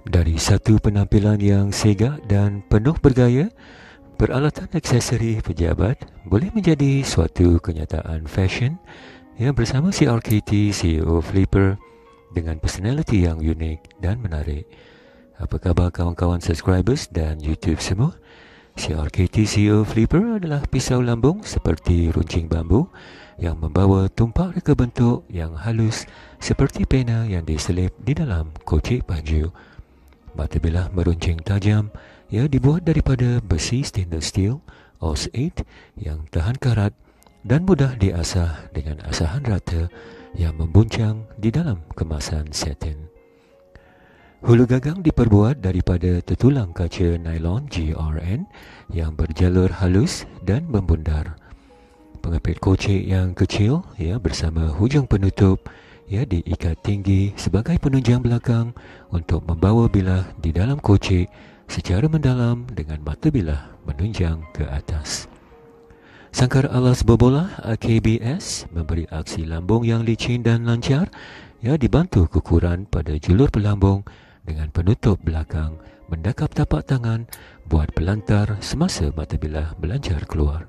Dari satu penampilan yang segak dan penuh bergaya, peralatan aksesori pejabat boleh menjadi suatu kenyataan fashion yang bersama CRKT CEO Flipper dengan personality yang unik dan menarik. Apa khabar kawan-kawan subscribers dan YouTube semua? CRKT CEO Flipper adalah pisau lambung seperti runcing bambu yang membawa tumpak reka bentuk yang halus seperti pena yang diselip di dalam kocik baju. Mata bilah meruncing tajam ia dibuat daripada besi stainless steel AUS 8 yang tahan karat dan mudah diasah dengan asahan rata yang membuncang di dalam kemasan satin. Hulu gagang diperbuat daripada tetulang kaca nylon GRN yang berjalur halus dan membundar. Pengepit kocik yang kecil bersama hujung penutup diikat tinggi sebagai penunjang belakang untuk membawa bilah di dalam kocik secara mendalam dengan mata bilah menunjang ke atas. Sangkar alas berbolah AKBS memberi aksi lambung yang licin dan lancar dibantu kukuran pada julur pelambung dengan penutup belakang mendakap tapak tangan buat pelantar semasa mata bilah melancar keluar.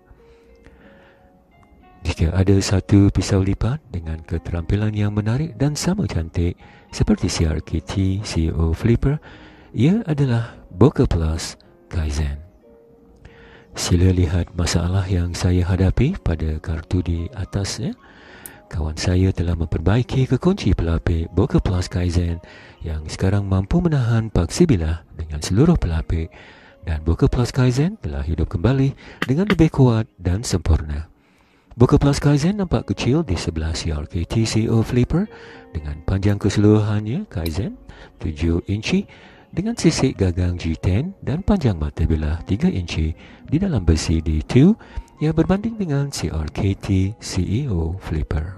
Jika ada satu pisau lipat dengan keterampilan yang menarik dan sama cantik seperti CRKT CEO Flipper, ia adalah Bokeh Plus Kaizen. Sila lihat masalah yang saya hadapi pada kartu di atasnya. Kawan saya telah memperbaiki kekunci pelapik Bokeh Plus Kaizen yang sekarang mampu menahan paksi bilah dengan seluruh pelapik, dan Bokeh Plus Kaizen telah hidup kembali dengan lebih kuat dan sempurna. Bokeh Plus Kaizen nampak kecil di sebelah CRKT CEO Flipper dengan panjang keseluruhannya Kaizen 7 inci dengan sisik gagang G10 dan panjang mata bilah 3 inci di dalam besi D2 yang berbanding dengan CRKT CEO Flipper.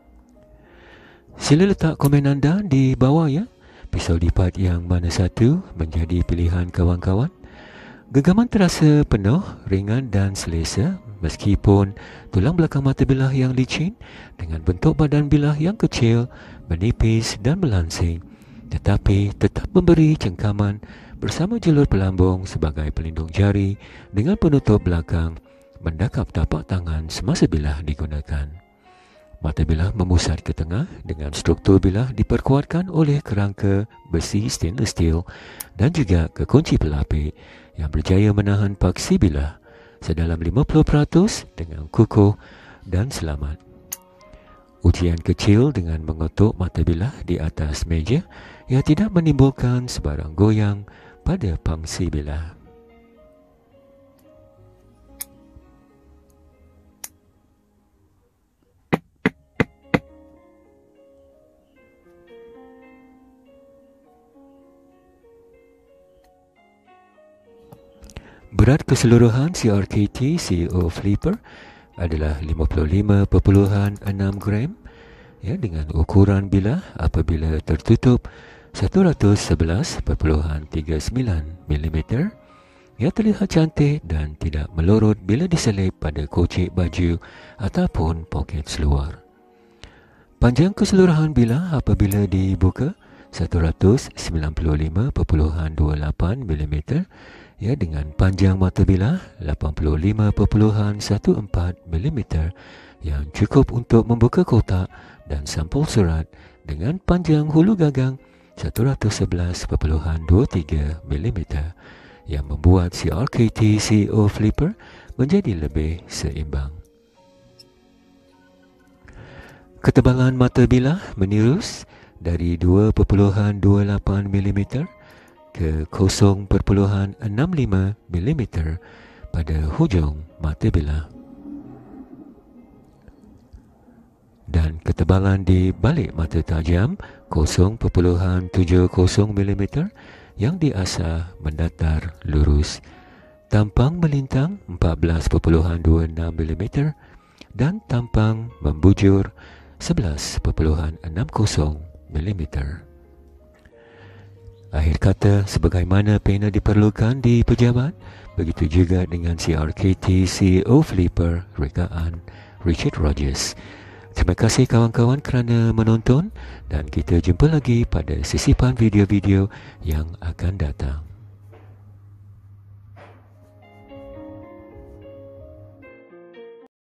Sila letak komen anda di bawah pisau lipat yang mana satu menjadi pilihan kawan-kawan. Genggaman terasa penuh, ringan dan selesa meskipun tulang belakang mata bilah yang licin dengan bentuk badan bilah yang kecil, menipis dan melansing, tetapi tetap memberi cengkaman bersama julur pelambung sebagai pelindung jari dengan penutup belakang mendakap tapak tangan semasa bilah digunakan. Mata bilah memusat ke tengah dengan struktur bilah diperkuatkan oleh kerangka besi stainless steel dan juga kekunci pelapik yang berjaya menahan paksi bilah sedalam 50% dengan kukuh dan selamat. Ujian kecil dengan mengetuk mata bilah di atas meja yang tidak menimbulkan sebarang goyang pada pangsi bilah. Berat keseluruhan CRKT CEO Flipper adalah 55.6 gram dengan ukuran bilah apabila tertutup 111.39 mm terlihat cantik dan tidak melorot bila diselip pada kocik baju ataupun poket seluar. Panjang keseluruhan bilah apabila dibuka 195.28 mm dengan panjang mata bilah 85.14 mm yang cukup untuk membuka kotak dan sampul surat dengan panjang hulu gagang 111.23 mm yang membuat CRKT CEO Flipper menjadi lebih seimbang. Ketebalan mata bilah menirus dari 2.28 mm ke 0.65 mm pada hujung mata bilah. Dan ketebalan di balik mata tajam 0.70 mm yang diasah mendatar lurus, tampang melintang 14.26 mm dan tampang membujur 11.60 mm. Akhir kata, sebagaimana pena diperlukan di pejabat, begitu juga dengan CRKT CEO Flipper rekaan Richard Rogers. Terima kasih kawan-kawan kerana menonton dan kita jumpa lagi pada sesipan video-video yang akan datang.